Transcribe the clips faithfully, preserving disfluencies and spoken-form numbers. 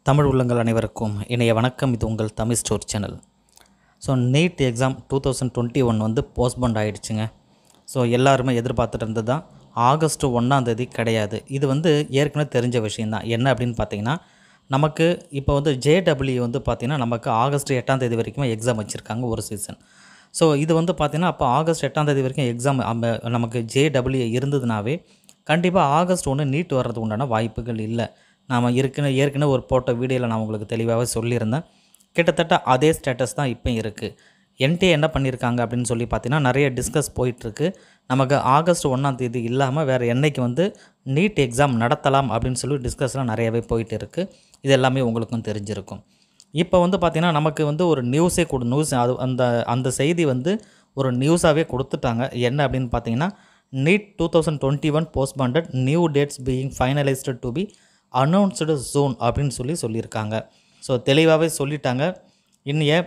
தமிழ் உள்ளங்கள் அனைவருக்கும் இணைய வணக்கம். இது உங்கள் Tamil store channel. So NEET exam two thousand twenty one வந்து போஸ்ட்போண்ட் ஆகிடுச்சுங்க. ஸோ எல்லாருமே எதிர்பார்த்துட்டு இருந்தது தான். ஆகஸ்ட் ஒன்றாந்தேதி கிடையாது. இது வந்து ஏற்கனவே தெரிஞ்ச விஷயந்தான். என்ன அப்படின்னு பார்த்தீங்கன்னா, நமக்கு இப்போ வந்து ஜேடபிள்யூ வந்து பார்த்திங்கன்னா நமக்கு ஆகஸ்ட் எட்டாம் தேதி வரைக்கும் எக்ஸாம் வச்சுருக்காங்க ஒரு சீசன். ஸோ இது வந்து பார்த்திங்கன்னா அப்போ ஆகஸ்ட் எட்டாம் தேதி வரைக்கும் எக்ஸாம் நமக்கு ஜேடபிள்யூ இருந்ததுனாவே கண்டிப்பாக ஆகஸ்ட் ஒன்று நீட் வர்றதுக்கு உண்டான வாய்ப்புகள் இல்லை. நாம் இருக்குன்னு ஏற்கனவே ஒரு போட்ட வீடியோவில் நான் உங்களுக்கு தெளிவாகவே சொல்லியிருந்தேன். கிட்டத்தட்ட அதே ஸ்டேட்டஸ் தான் இப்போ இருக்குது. என்டிஏ என்ன பண்ணியிருக்காங்க அப்படின்னு சொல்லி பார்த்தீங்கன்னா, நிறைய டிஸ்கஸ் போயிட்டுருக்கு. நமக்கு ஆகஸ்ட் ஒன்றாம் தேதி இல்லாமல் வேறு என்றைக்கு வந்து நீட் எக்ஸாம் நடத்தலாம் அப்படின்னு சொல்லி டிஸ்கஸ்லாம் நிறையவே போயிட்டு இருக்குது. இது எல்லாமே உங்களுக்கும் தெரிஞ்சிருக்கும். இப்போ வந்து பார்த்திங்கன்னா நமக்கு வந்து ஒரு நியூஸே கொடு நியூஸ் அது அந்த அந்த செய்தி வந்து ஒரு நியூஸாகவே கொடுத்துட்டாங்க. என்ன அப்படின்னு பார்த்தீங்கன்னா, NEET two thousand twenty one postponed new dates being finalised to be announced soon அப்படின்னு சொல்லி சொல்லியிருக்காங்க. ஸோ தெளிவாகவே சொல்லிட்டாங்க. In a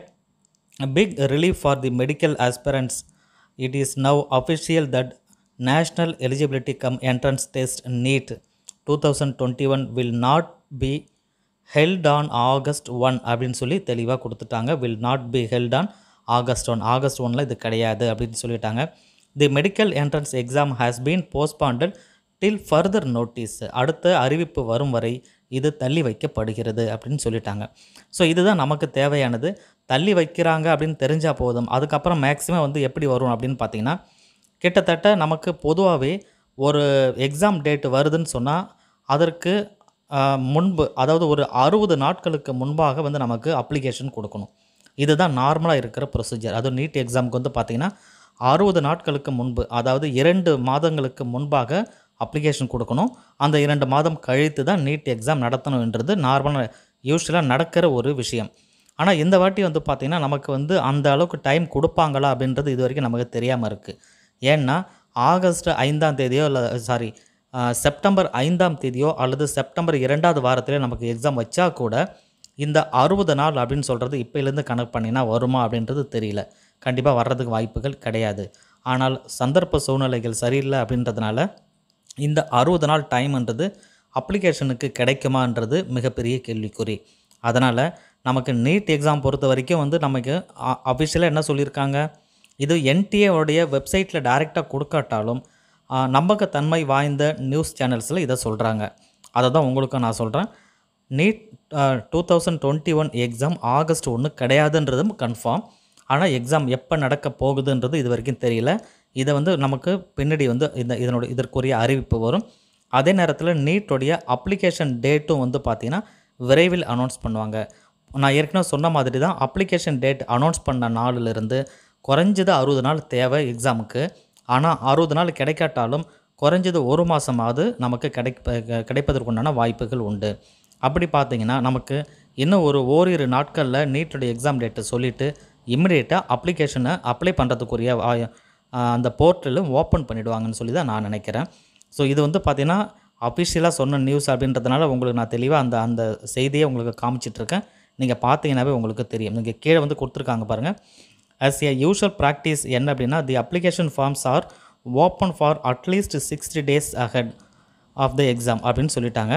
big relief for the medical aspirants, it is now official that national eligibility cum entrance test NEET two thousand twenty one will not be held on August one அப்படின்னு சொல்லி தெளிவாக கொடுத்துட்டாங்க. Will not be held on August one August ஒன்னில் இது கிடையாது அப்படின்னு சொல்லிட்டாங்க. The medical entrance exam has been postponed till further notice, அடுத்த அறிவிப்பு வரும் வரை இது தள்ளி வைக்கப்படுகிறது அப்படின்னு சொல்லிட்டாங்க. ஸோ இதுதான் நமக்கு தேவையானது. தள்ளி வைக்கிறாங்க அப்படின்னு தெரிஞ்சால் போதும். அதுக்கப்புறம் மேக்ஸிமம் வந்து எப்படி வரும் அப்படின்னு பார்த்திங்கன்னா, கிட்டத்தட்ட நமக்கு பொதுவாகவே ஒரு எக்ஸாம் டேட் வருதுன்னு சொன்னால் அதற்கு முன்பு, அதாவது ஒரு அறுபது நாட்களுக்கு முன்பாக வந்து நமக்கு அப்ளிகேஷன் கொடுக்கணும். இதுதான் நார்மலாக இருக்கிற ப்ரொசீஜர். அதுவும் நீட் எக்ஸாமுக்கு வந்து பார்த்திங்கன்னா அறுபது நாட்களுக்கு முன்பு, அதாவது இரண்டு மாதங்களுக்கு முன்பாக அப்ளிகேஷன் கொடுக்கணும். அந்த இரண்டு மாதம் கழித்து தான் நீட் எக்ஸாம் நடத்தணுன்றது நார்மலாக யூஸ்வலாக நடக்கிற ஒரு விஷயம். ஆனால் இந்த வாட்டி வந்து பார்த்திங்கன்னா நமக்கு வந்து அந்த அளவுக்கு டைம் கொடுப்பாங்களா அப்படின்றது இது வரைக்கும் நமக்கு தெரியாமல் இருக்குது. ஏன்னா ஆகஸ்ட் ஐந்தாம் தேதியோ இல்லை சாரி செப்டம்பர் ஐந்தாம் தேதியோ அல்லது செப்டம்பர் இரண்டாவது வாரத்திலே நமக்கு எக்ஸாம் வச்சா கூட இந்த அறுபது நாள் அப்படின்னு சொல்கிறது இப்போலேருந்து கணக்கு பண்ணினா வருமா அப்படின்றது தெரியல. கண்டிப்பாக வர்றதுக்கு வாய்ப்புகள் கிடையாது. ஆனால் சந்தர்ப்ப சூழ்நிலைகள் சரியில்லை அப்படின்றதுனால இந்த அறுபது நாள் டைம்ன்றது அப்ளிகேஷனுக்கு கிடைக்குமான்றது மிகப்பெரிய கேள்விக்குறி. அதனால் நமக்கு நீட் எக்ஸாம் பொறுத்த வரைக்கும் வந்து நமக்கு அஃபிஷியலாக என்ன சொல்லியிருக்காங்க, இது என்டிஏவுடைய வெப்சைட்டில் டைரெக்டாக கொடுக்காட்டாலும் நம்பகத்தன்மை வாய்ந்த நியூஸ் சேனல்ஸில் இதை சொல்கிறாங்க. அதை தான் உங்களுக்கும் நான் சொல்கிறேன். NEET two thousand twenty one exam August ஒன்று கிடையாதுன்றதும் கன்ஃபார்ம். ஆனால் எக்ஸாம் எப்போ நடக்க போகுதுன்றது இது வரைக்கும் தெரியல. இதை வந்து நமக்கு பின்னாடி வந்து இந்த இதனோட இதற்குரிய அறிவிப்பு வரும். அதே நேரத்தில் நீட்டோடைய அப்ளிகேஷன் டேட்டும் வந்து பார்த்திங்கன்னா விரைவில் அனௌன்ஸ் பண்ணுவாங்க. நான் ஏற்கனவே சொன்ன மாதிரி தான் அப்ளிகேஷன் டேட் அனௌன்ஸ் பண்ண நாளிலிருந்து குறைஞ்சது அறுபது நாள் தேவை எக்ஸாமுக்கு. ஆனால் அறுபது நாள் கிடைக்காட்டாலும் குறைஞ்சது ஒரு மாதமாவது நமக்கு கிடைப்ப கிடைப்பதற்குண்டான வாய்ப்புகள் உண்டு. அப்படி பார்த்திங்கன்னா நமக்கு இன்னும் ஒரு ஓரிரு நாட்களில் நீட்டோடைய எக்ஸாம் டேட்டை சொல்லிவிட்டு இம்மிடியேட்டாக அப்ளிகேஷனை அப்ளை பண்ணுறதுக்குரிய அந்த போர்ட்டலும் ஓப்பன் பண்ணிவிடுவாங்கன்னு சொல்லி தான் நான் நினைக்கிறேன். ஸோ இது வந்து பார்த்திங்கன்னா அஃபிஷியலாக சொன்ன நியூஸ் அப்படின்றதுனால உங்களுக்கு நான் தெளிவாக அந்த அந்த செய்தியை உங்களுக்கு காமிச்சிட்ருக்கேன். நீங்கள் பார்த்தீங்கன்னாவே உங்களுக்கு தெரியும். நீங்கள் கீழே வந்து கொடுத்துருக்காங்க பாருங்கள். as a usual practice என்ன அப்படின்னா, the application forms are open for at least sixty days ahead of the exam அப்படின்னு சொல்லிட்டாங்க.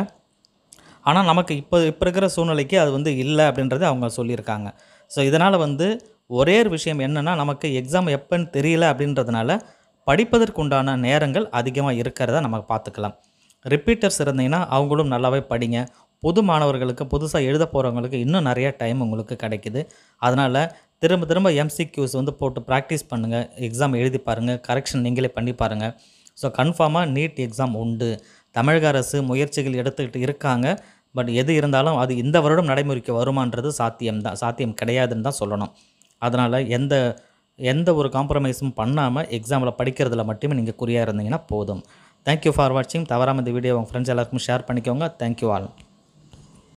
ஆனால் நமக்கு இப்போ இப்போ இருக்கிற சூழ்நிலைக்கு அது வந்து இல்லை அப்படின்றது அவங்க சொல்லியிருக்காங்க. ஸோ இதனால் வந்து ஒரே ஒரு விஷயம் என்னென்னா, நமக்கு எக்ஸாம் எப்போன்னு தெரியல அப்படின்றதுனால படிப்பதற்குண்டான நேரங்கள் அதிகமாக இருக்கிறத நம்ம பார்த்துக்கலாம். ரிப்பீட்டர்ஸ் இருந்தீங்கன்னா அவங்களும் நல்லாவே படிங்க. புது மாணவர்களுக்கு புதுசாக எழுத போகிறவங்களுக்கு இன்னும் நிறைய டைம் உங்களுக்கு கிடைக்குது. அதனால் திரும்ப திரும்ப எம்சிக்யூஸ் வந்து போட்டு ப்ராக்டிஸ் பண்ணுங்கள். எக்ஸாம் எழுதி பாருங்கள். கரெக்ஷன் நீங்களே பண்ணி பாருங்கள். ஸோ கன்ஃபார்மாக நீட் எக்ஸாம் உண்டு. தமிழக அரசு முயற்சிகள் எடுத்துக்கிட்டு இருக்காங்க. பட் எது இருந்தாலும் அது இந்த வருடம் நடைமுறைக்கு வருமானது சாத்தியம் தான் சாத்தியம் கிடையாதுன்னு தான் சொல்லணும். அதனால் எந்த எந்த ஒரு காம்ப்ரமைஸும் பண்ணாமல் எக்ஸாமில் படிக்கிறதுல மட்டுமே நீங்கள் குறியாக இருந்தீங்கன்னா போதும். தேங்க்யூ ஃபார் வாட்சிங். தவறாமல் இந்த வீடியோ உங்கள் ஃப்ரெண்ட்ஸ் எல்லாருக்கும் ஷேர் பண்ணிக்கோங்க. Thank you all.